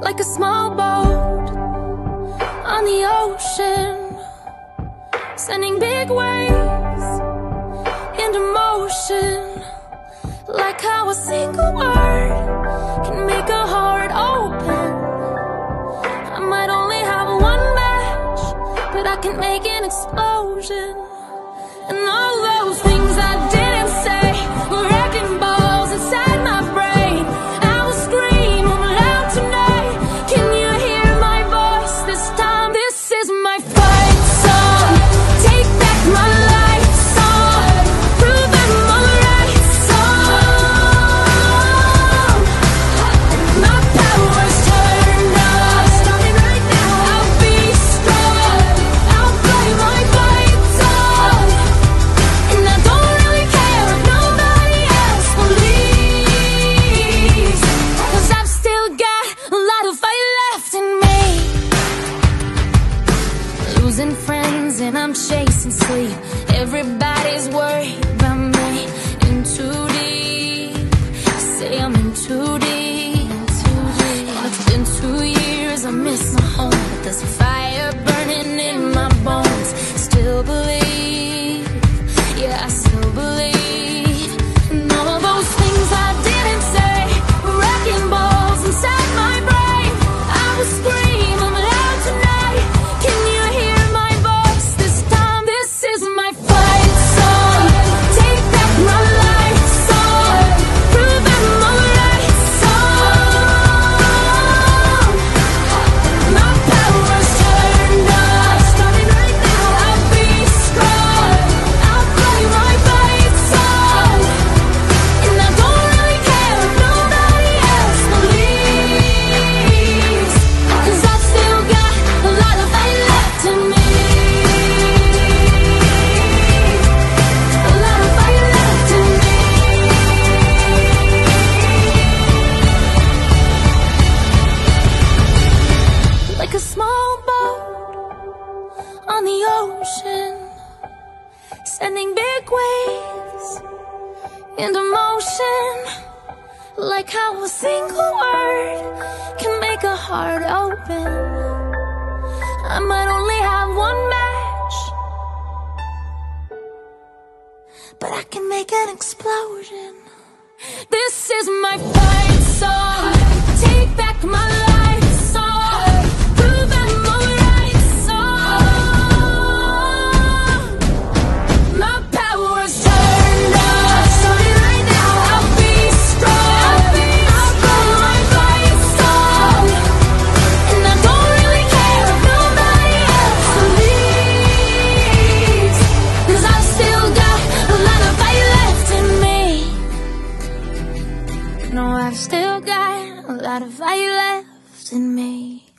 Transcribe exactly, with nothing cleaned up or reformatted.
like a small boat on the ocean, sending big waves into motion. Like how a single word can make a heart open. I might only have one match, but I can make an explosion. And all those things I didn't say were wrecking balls inside my brain. I will scream loud tonight. Can you hear my voice this time? This is my fight song. Take back my life song. Prove I'm alright song. My power's turned on. Starting right now. I'll be strong. I'll play my fight song. And I don't really care if nobody else believes, 'cause I've still got a lot of fight left in me. Losing friends and I'm chasing sleep. Everybody's worried about me. In too deep. Say I'm in too deep. It's been two years, I miss my home, but there's a fire burning in my bones. Still believe, yeah, I still believe. And all those things I didn't say were wrecking balls inside my brain. I will scream I'm loud tonight. Can you hear my voice this time? This is my fight song. Take back my life song. Prove I'm alright song. My power's turned on. Starting right now. I'll be strong. I'll play my fight song. And I don't really care if nobody else believes, 'cause I've still got a lot of fight left in me. A lot of fight left in me. Like a small boat on the ocean, sending big waves into motion. Like how a single word can make a heart open. I might only have one match, but I can make an explosion. This is my fight song. Take back my life song. Prove I'm alright song. My power's turned on. Starting right now. I'll be strong. I'll play my fight song. And I don't really care if nobody else believes, 'cause I've still got a lot of fight left in me. No, I've still got a lot of fight left in me.